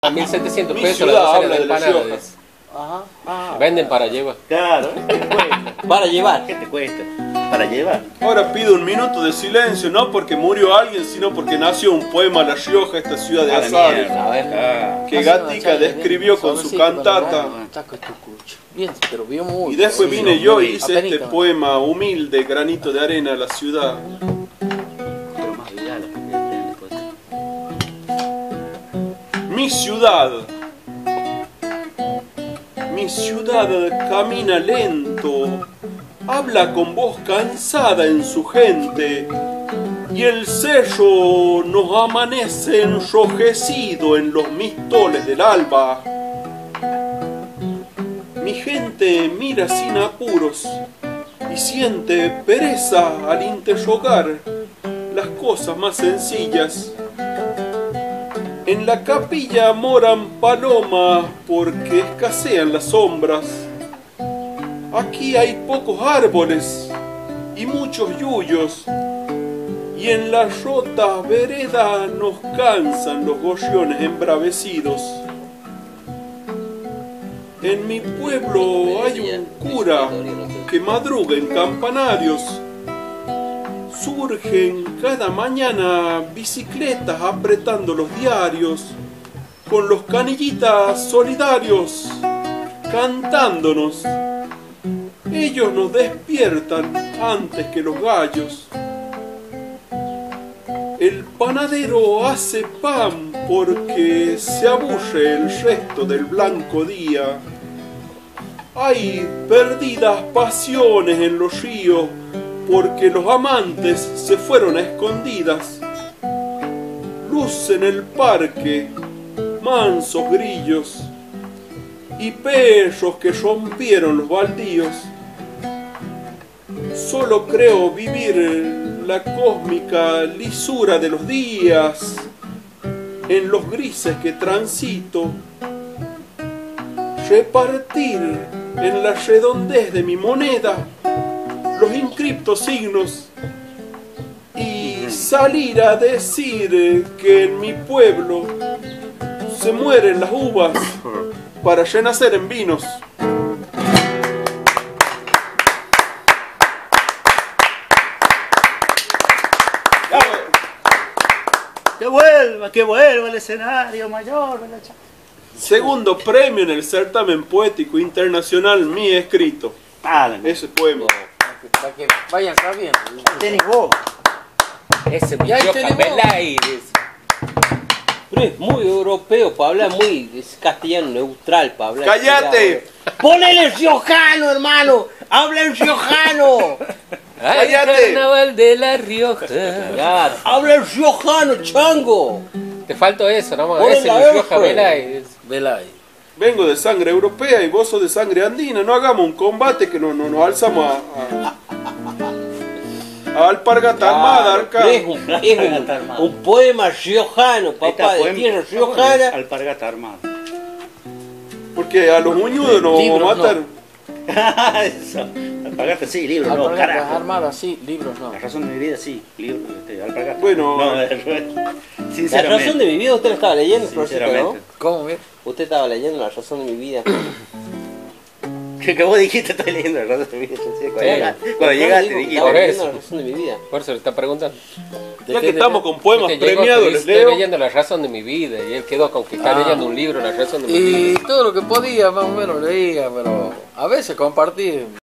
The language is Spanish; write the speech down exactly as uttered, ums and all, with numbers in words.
A mil setecientos Mi pesos la ciudad docena habla de de La empanadas. Rioja. dice. Ajá. Ah, Venden para llevar. claro, ¿qué te cuesta? Para llevar. ¿Qué te cuesta? Para llevar. Ahora pido un minuto de silencio, no porque murió alguien, sino porque nació un poema La Rioja, esta ciudad de A la azares, mierda. A ver. Ah. que Gatica describió con su cantata. Bien, pero vio muy. Y después sí, vine no, yo muy y hice este apenita. poema humilde, granito de arena a la ciudad. Pero más allá lo que tienen después. Mi ciudad. Mi ciudad camina lento, habla con voz cansada en su gente, y el cerro nos amanece enrojecido en los mistoles del alba. Mi gente mira sin apuros y siente pereza al interrogar las cosas más sencillas. En la capilla moran palomas porque escasean las sombras. Aquí hay pocos árboles y muchos yuyos, y en la rota vereda nos cansan los gorriones embravecidos. En mi pueblo hay un cura que madruga en campanarios. Surgen cada mañana bicicletas apretando los diarios, con los canillitas solidarios cantándonos. Ellos nos despiertan antes que los gallos. El panadero hace pan porque se aburre el resto del blanco día. Hay perdidas pasiones en los ríos porque los amantes se fueron a escondidas. Luz en el parque, mansos grillos y perros que rompieron los baldíos. Solo creo vivir la cósmica lisura de los días en los grises que transito, repartir en la redondez de mi moneda los inscriptos signos y salir a decir que en mi pueblo se mueren las uvas para renacer en vinos. Que vuelva, que vuelva al escenario mayor. la cha- Segundo premio en el certamen poético internacional Mi Escrito. Ah, la- Ese poema. Para que vayan sabiendo. tenés vos. Ese Y ahí Rioja tenemos. Belay, dice. Pero es muy europeo para hablar, muy es castellano neutral para hablar. ¡Cállate! ¡Ponele riojano, hermano! ¡Habla en riojano! Ay, Cállate. carnaval de La Rioja. Claro, ¡habla en riojano, chango! Te faltó eso, nomás. Ponle Ese la es Rioja F. Belay. dice. Vela ahí. Vengo de sangre europea y vos sos de sangre andina. No hagamos un combate que no, no nos alzamos a, a, a alpargata armada, arca. Claro, es un, es un, un poema riojano, papá, de tierra riojana. Alpargata armada. Porque a los muñudos nos vamos Libros a matar. Eso. Alpargata sí, libro, no, Alpargatas carajo. armadas, sí, libros no. La razón de mi vida sí, libro, este, alpargata. Bueno, no, eh, La sinceramente. razón de mi vida, usted la estaba leyendo, Florcita, ¿no? Sinceramente. ¿Cómo ver? Usted estaba leyendo La razón de mi vida. Que, que vos dijiste, estoy leyendo la razón de mi vida. Yo sé, Cuando, Sí. llegaste, cuando llegaste, Digo que dijiste. estaba Por leyendo eso. La razón de mi vida. Por eso le está preguntando. ya que estamos con poemas Porque llegó, premiados, te les dice, Estoy leo. leyendo La razón de mi vida. Y él quedó con que está Ah. leyendo un libro, La razón de mi Y vida. todo lo que podía, más o menos leía, pero a veces compartí.